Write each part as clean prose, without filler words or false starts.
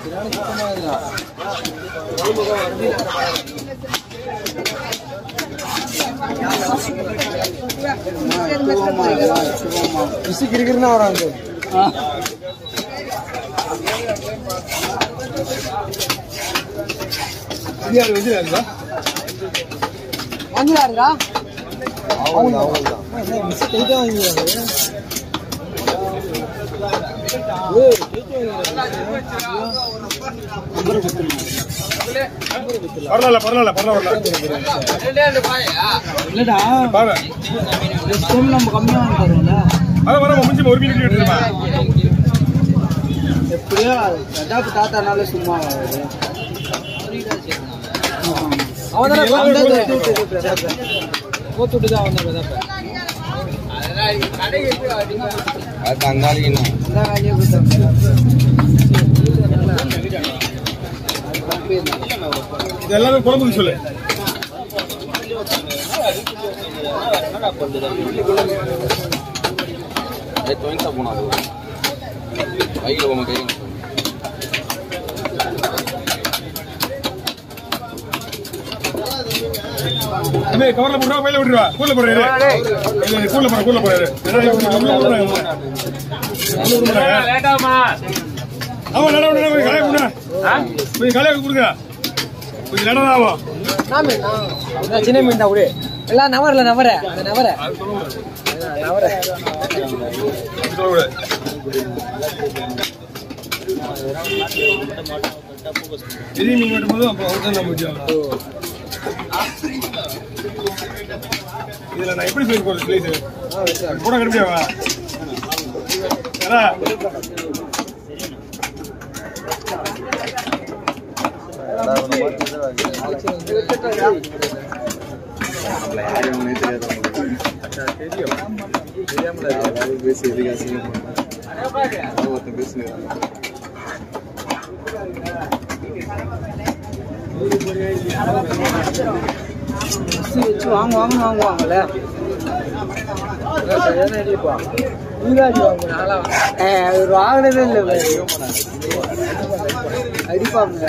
கிரிக்கிறனா வராங்க வாங்கிடாருக்கா இல்லடா நம்ம கம்மியா தருவோம்ல எப்படியோ தாத்தானால சும்மா எல்லாமே குழம்புக்கு சொல்லு போனா பைக்கில் போக கை கவர்ல போடுறா பையில விட்டுருவா கூல போறாரு கூல போறாரு ஆமா கலையை கொடுங்க கொஞ்சம் நேரம் ஆகும் சின்ன மீன் தான் விடு எல்லாம் நவரல நவர அந்த நவர பெரிய மீன் வெட்டும் போது அப்போ அவர் தான் நம்ம இதுல நான் எப்படி சொல்லி போறது பிளேஸ் கூட கடுமையாவா வாங்குவாங்கல்ல வாங்கினதே இல்லை அடிப்பாங்க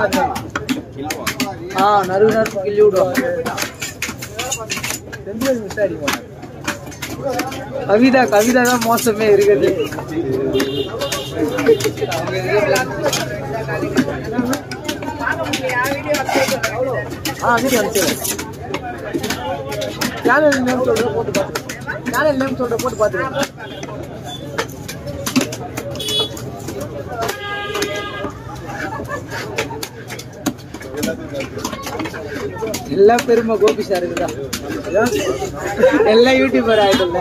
நறு நறு கிள்ளி விடுவாங்க கவிதா தான் மோசமே இருக்குது வீடியோ சேனல் நேம் சொல்ற போட்டு பார்த்துருக்கேன் எல்லா பெருமை கோபி சார் இருக்குதான் எல்லாம் யூடியூபர் ஆயிடும்ல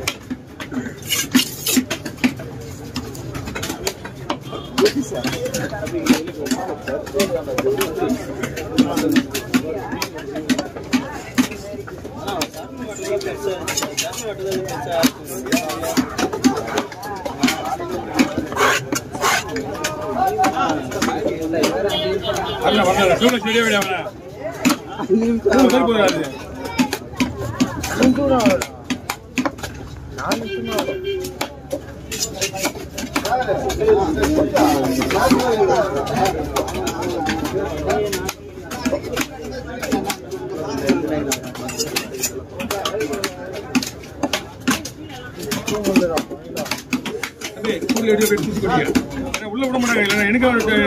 உள்ள விட மாட்டாங்க இல்ல எனக்கு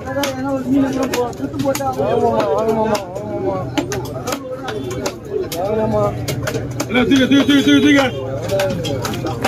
தூக்க